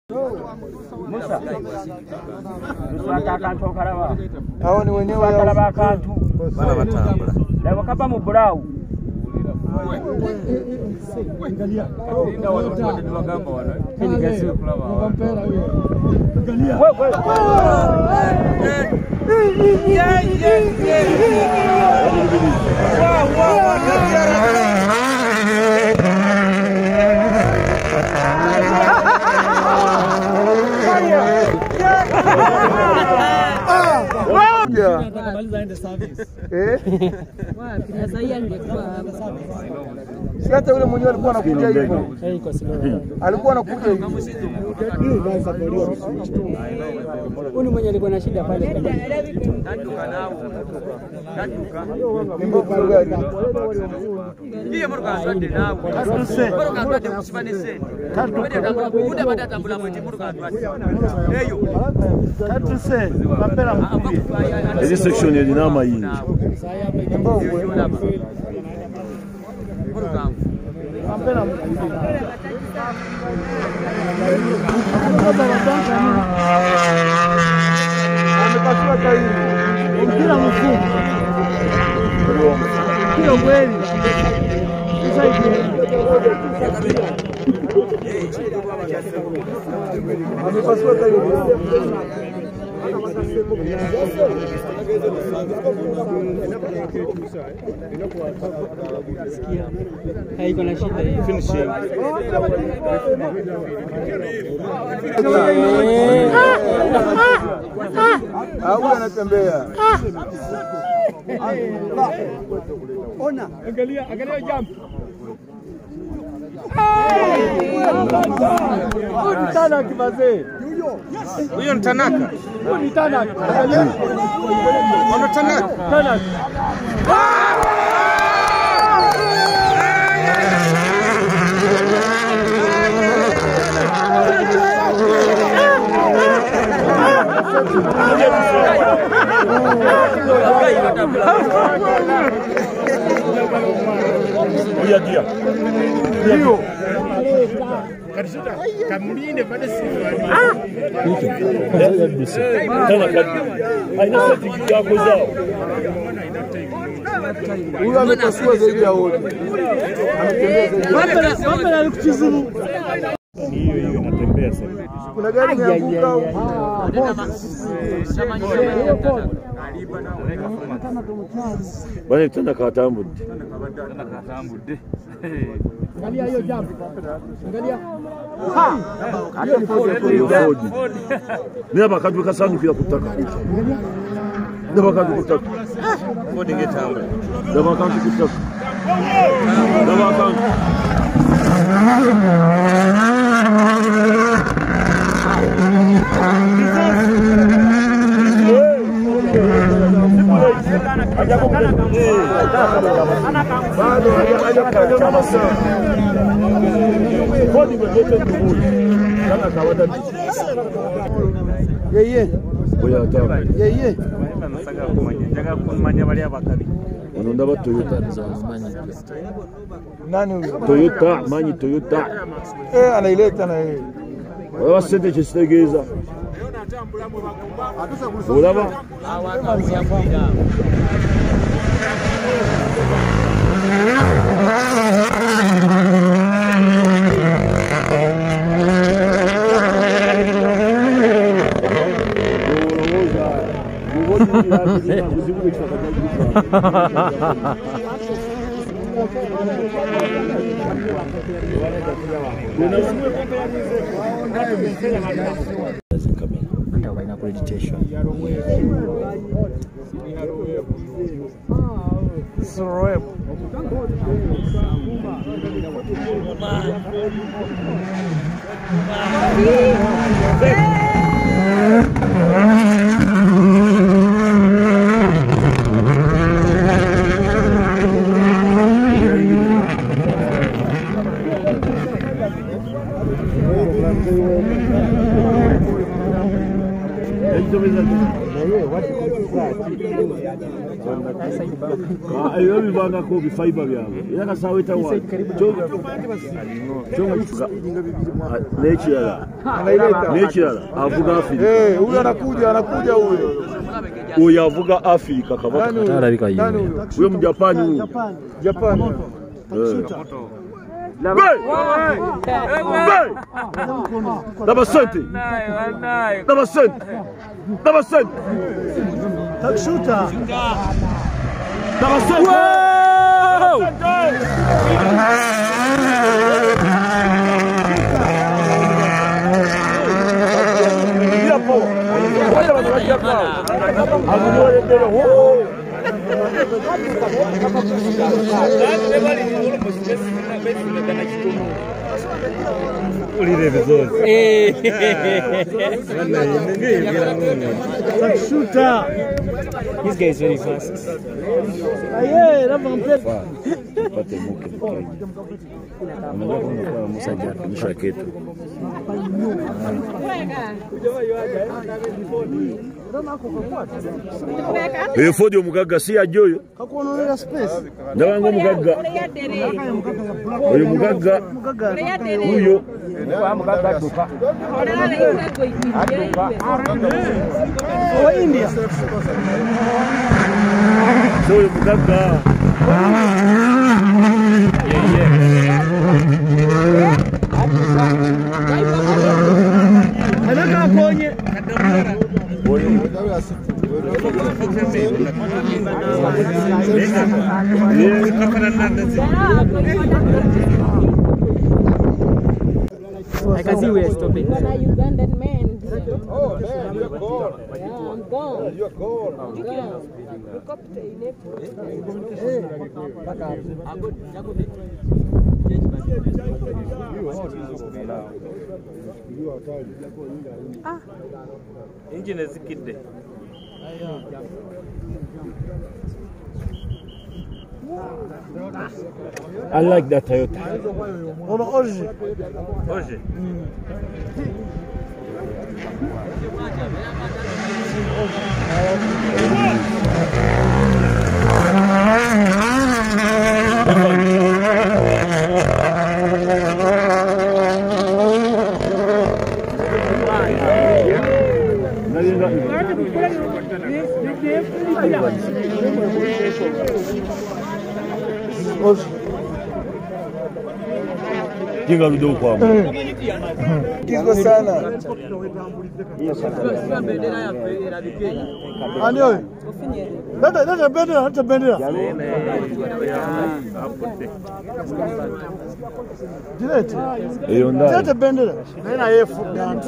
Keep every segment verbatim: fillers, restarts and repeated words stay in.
Musa. Musa akantu okalaba. Awo ni wenyewe akalaba akantu. Bana batambula. Lebo kapa mu burawu. Angalia. Ndio watu ndio wagamba wana. Hili gasi kulaba. Wampera huyo. Angalia. Wewe. Yeah yeah yeah. Wow wow. Si hata yule mwenyewe alikuwa anakuja hivyo. Alikuwa anakuja hivyo. Huyu mwenyewe alikuwa na shida pale. Tanduka nao. Tanduka. Nimbo kwa gari. Ndiye mruka asante nao. Mruka atwate kusimane sene. Tanduka. Kuda baada tambula mwete mruka atwate. Eyo. Tatu se. Mapera mkubwa. Hizi section ya dinama hii. Nimbo. Mruka. Mapera mkubwa. Amekasua kai. Mpira mkubwa. Kilo kweli. Amepasua kai. Haiko na shida hii. Finishing. Au anatembea. Ona, angalia, angalia jump. Huyu ni Tanaka mazee. Huyo ni Tanaka. Huyu ni Tanaka. Angalia. Ona Tanaka. Tanaka. Dia dia. Ndio. Kadishuta kamlinde pale siku. Ah. Ndio kabisa. Tena kadi. Haina seti yako zao. Huyu amepasua zaidi ya wote. Ametembea zaidi. Mapera alikuchizuru. Hiyo hiyo inatembea sasa. Kuna gari imeanguka. Bwana tena katambu. Tena katambu de. Angalia hiyo jambo. Angalia. Ha! Hiyo ni Ford. Ni hapa kadu kasangu kila kutaka. Ndio wakati kutaka. Ford ingetamba. Ndio wakati kutaka. Ndio wakati. Bado hajakata sana. Kodi mtoto mmoja. Kana kawaida. Yeye. Boya tawa. Yeye. Nasaka kumanya. Jaga kumanya bali abakabi. Wanaenda ba Toyota manyi. Nani huyo? Toyota manyi Toyota. Eh, anaileta na yeye. Wewe sente chistegeza. Ulaba? yajitomeza ayo bibanga ko bifaiba byabo yaka saweta wa chonga nature nature avuga Afrika eh huyo anakuja anakuja huyo huyo avuga Afrika kabaka tarabika hiyo huyo mjapani huyo Japani Dabasante Dabasante Dabasante takshuta Dabasante Yapo wale wanaje hapo agumoe ndio Ulire vizuri. Eh. Shooter. This guy is very fast. Aye, lava mpeta. Pate muke. Unajua kuna Musa Jaka ni shaketu. Eh fodio mugaga si ajoyo. kakuonolera space Ndabango mugaga. Oyo mugaga. Huyo Wa mugaga duka. wa India so oyo mugaga. anaka konye I can see we are stopping. Ugandan man. oh man you're gone Yeah, I'm gone. you're gone Engine zikidde. I like that Toyota. ono oji Oje. oji Jinga video kwa mwa. kizo sana andio dada dada bendera hata bendera direct Eyo ndani. dada bendera nena yefu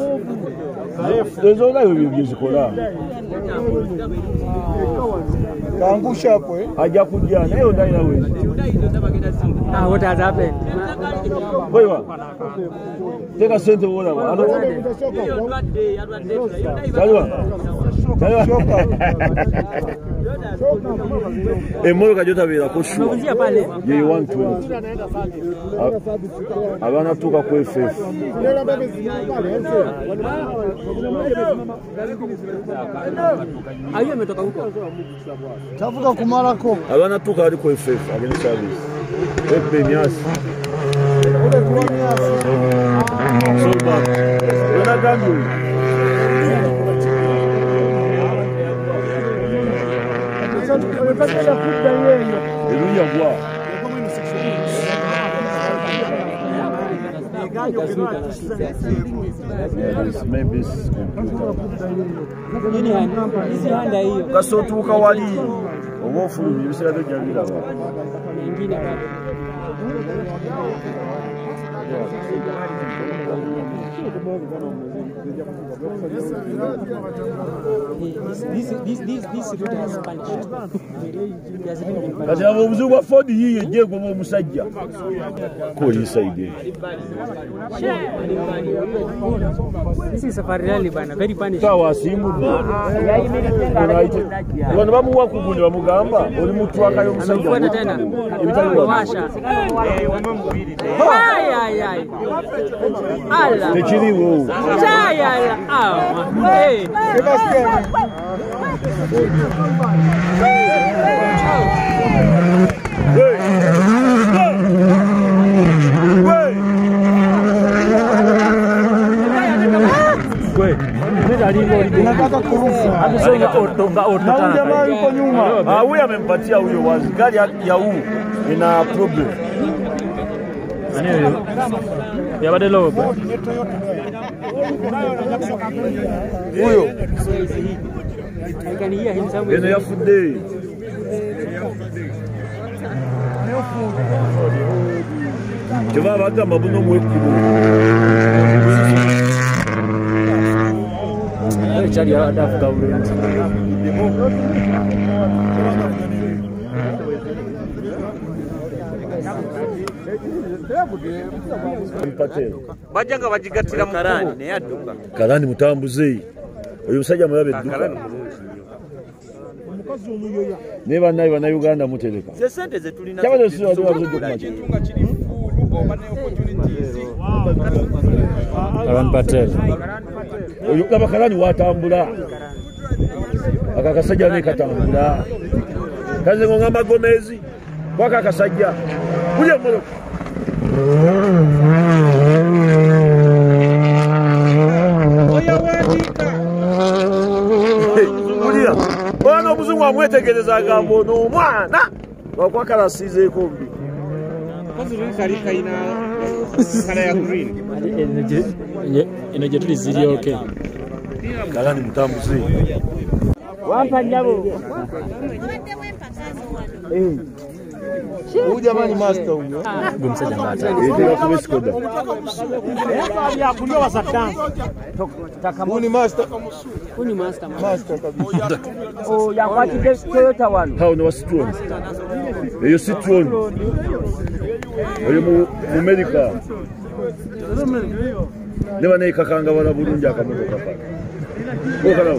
Ezo nayo byizikola. kaangusha hapo eh Haja kuja nayo ndani nawe. Ah, what has happened? Wewe. Teka sente wona. Ano? Salwa. Salwa. Eh moyo kajota bila kushua. Unazia pale. You want to. Abana tuka kwa F F. Ayo ametoka huko. tafuka kumarako Abana tuka hadi kwa F F against service. Pepe Nias. ule kuania So bad. Wena gangu. unataka kuja yeye Eluya kwa. Yes, maybe it's computer. Nini handa? Hizi handa hiyo. Kasotuka wali. Owofu bisera bya bila. Nyingine bado. This this this this route has Spanish. Kati abo muzungu wa Ford yiye je gwo musajja. Ko yisaide. This is safari rally bana, very punish. Tawa simu. Wano bamuwa kugundi bamugamba oli mutwaka yo musajja. Anafuata tena. Ibitali wa. Washa. Haya ay. Ala. Tekiriwo. Chaya ala. Ah. Hey. Kwe. Nataka kuruka. Abisonga otonga otonga. Na jamaa yuko nyuma. Ah, huyu amempatia huyo wazi. Gari ya huu ina problem. Ani huyo? Ya bade logo. Huyo. I can hear him somewhere. Ene ya fude. Kiva baga mabuno mwekubo. Chari adafuka ule. Bajanga bajigatira mu karani ne yaduka. Karani mutambuze. Oyo musajja mulabe duka. Neba nayo bana Uganda mutereka. Se sente ze tulina. Kyabalo sio wali wazo dokumaje. Kitunga kiri fulu oba ne opportunities. Karan Patel. Oyo kaba karani watambula. Akakasajja ne katambula. Kaze ngo ngamba Gomezi. Kwaka akasajja. Kuje mmolo. Oya wandika. Kulia. Bwana obuzungu amwetegereza gambo no mwana. Wakwakala size kombi. Kazi ruri kali kaina kala ya green. Energy. Energy tuli zili okay. Karani mutambuze. Wampa nyabo. Eh. Huyu jamani master huyo. Gumsaja mata. Ndio kwa Skoda. Ya kulio wa Saddam. Huyu ni master. Huyu ni master. Master kabisa. Oh, ya kwati Toyota wanu. Hao ni wa Citroen. Eyo Citroen. Oyo mu America. Neba ne kakanga bala bulungi akamotoka kaka. Okala.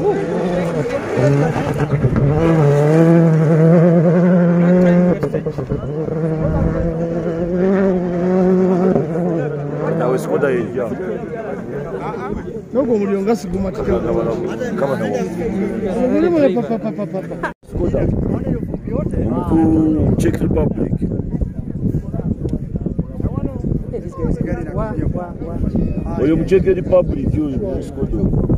Na Skoda ya. Nogo mulio ngasi gumatika. Kama na Muli muli papa papa papa. Skoda. Mtu Czech Republic. Oyo mu Czech Republic yo Skoda.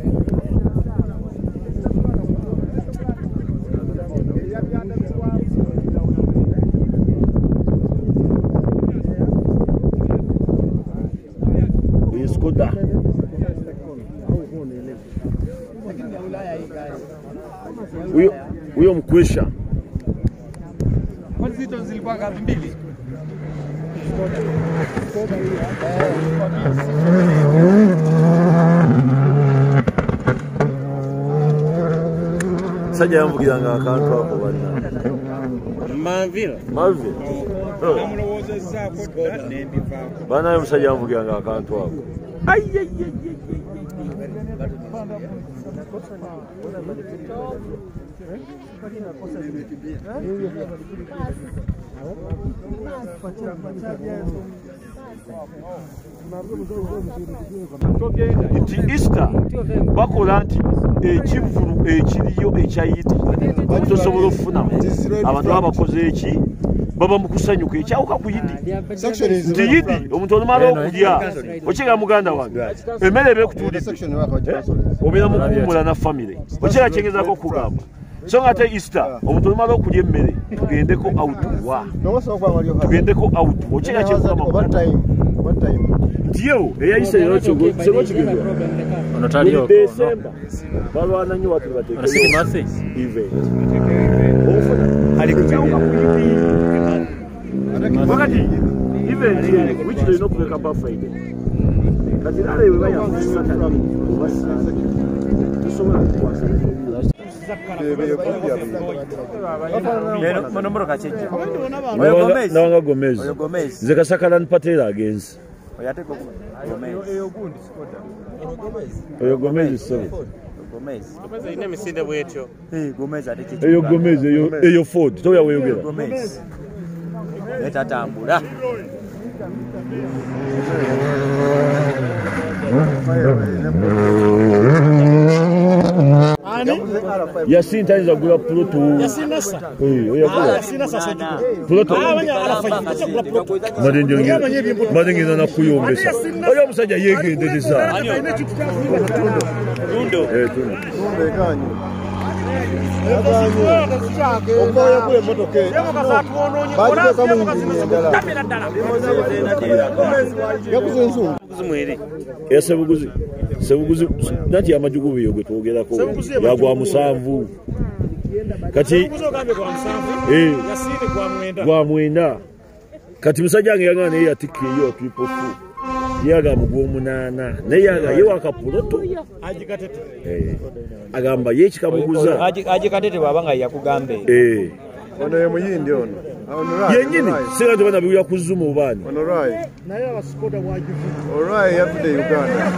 Skoda. Huyo huyo mkwesha. Kwa zito zilikuwa ngapi mbili? Sajja yamvugiranga akantu ako bana. Manville. Malve. Namulowozezza ko nendiva. Bana yo musajja yamvugiranga akantu ako. Ai ai ai. Nti Easter bakola nti ekivulu ekiriyo ekyayidi tosobola okufunamu abantu abakoze eki baba mukusanyuka ekyawuka ku yidi nti yidi omuntu olumala okulya okyega muganda wange emmere ebe kutuulidde obeera mukuwumula na famire okyera kyengezako okugamba so nga ate Easter omuntu olumala okulya emmere tugendeko outwa tugendeko out okyera kyekugamba ntiyo eyayise yolokigezwa Ono tali oko. December balwana nnyo watu bateeke Ono siki mase. event ali kuchauka kuyidi wakati event which they no kubeka ba Friday kati nale we baya Saturday basa tusoma kwasa Lero monomoro kacheje. Oyo Gomez nawanga Gomez Oyo Gomez. nze kasakala npatera agenzi Oyate ko Gomez. Oyo gundi Skoda. oyo Gomez so Gomez. Gomez ine misinde bwetyo. Eh Gomez ate kichi. eyo Gomez eyo eyo Ford toya weyogera Gomez. Leta tambula. Yasin tayinza kugula puloto. Yasin nasa. Eh, oyakuwa. Yasin nasa sejuko. Puloto. Abanya alafa kugula puloto. Madenjo ngi. Madenjo na kuyombesa. Oyo musajja yegendereza. Tundo. Eh, tundo. Tumbe kanyu. Okoye kule motoke. Baje kama ngindala. Yakuzenzu. Kuzumwere. Esebuguzi. Sebuguzi nati amajugu biyo gwe twogerako. Yagwa musanvu. Kati Kuzogambe kwa msanvu. eh Yasini kwa mwenda. gwa mwenda. Kati musajja yange yagana ye atikiyo triple four. Yaga mugwo munana. Ne yaga ye wakapuloto. Ajikatete. Eh. Agamba ye kikamuguza. Aje katete babanga yakugambe. Eh. Ono ye muyindi ono. Ono right. Yenyini singa tubana biya kuzuma ubani. Ono right. Naye abasikoda wajivu. All right, every day Uganda.